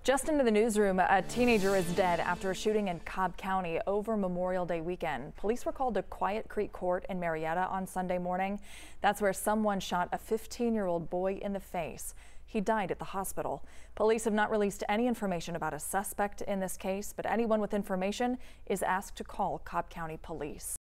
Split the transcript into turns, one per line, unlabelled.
Just into the newsroom, a teenager is dead after a shooting in Cobb County over Memorial Day weekend. Police were called to Quiet Creek Court in Marietta on Sunday morning. That's where someone shot a 15-year-old boy in the face. He died at the hospital. Police have not released any information about a suspect in this case, but anyone with information is asked to call Cobb County Police.